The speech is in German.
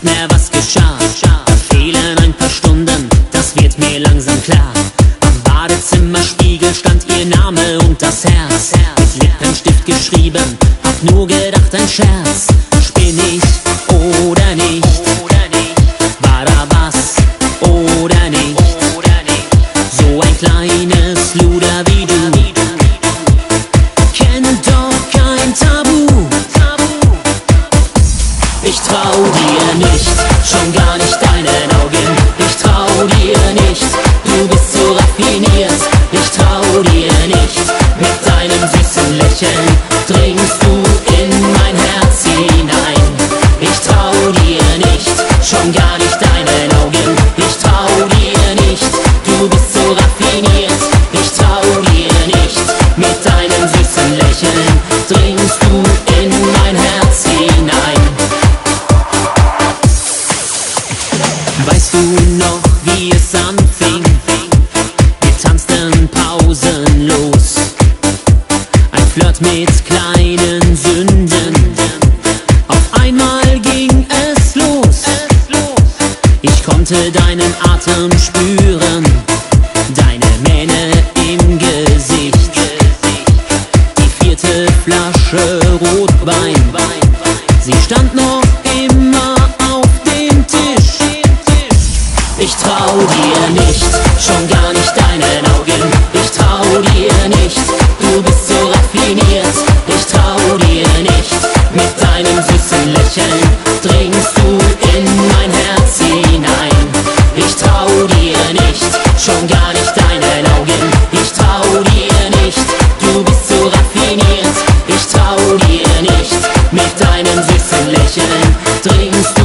nicht mehr, was geschah. Da fehlen ein paar Stunden, das wird mir langsam klar. Am Badezimmerspiegel stand ihr Name und das Herz. Mit Lippenstift geschrieben, hab nur gedacht, ein Scherz. Spinn ich oder nicht? War da was oder nicht? So ein kleines Luder wie du kennt doch kein Tabu. Ich trau dir nicht, schon gar nicht deinen Augen. Ich trau dir nicht, du bist so raffiniert. Ich trau dir nicht, mit deinem süßen Lächeln dringst du in mein Herz hinein. Ich trau dir nicht, schon gar nicht deinen Augen. Ich trau dir nicht, du bist so raffiniert. Ich trau dir nicht, mit deinem süßen Lächeln dringst du in mein Herz hinein. Weißt du noch, wie es anfing? Wir tanzten pausenlos. Ein Flirt mit kleinen Sünden. Auf einmal ging es los. Ich konnte deinen Atem spüren, deine Mähne im Gesicht. Die vierte Flasche Rotwein, sie stand noch immer auf dem Tisch. Ich trau dir nicht, schon gar nicht deinen Augen. Ich trau dir nicht, du bist so raffiniert. Ich trau dir nicht, mit deinem süßen Lächeln dringst du in mein Herz hinein. Ich trau dir nicht, schon gar nicht deinen Augen. Ich trau dir nicht, du bist so raffiniert. Ich trau dir nicht, mit deinem süßen Lächeln dringst du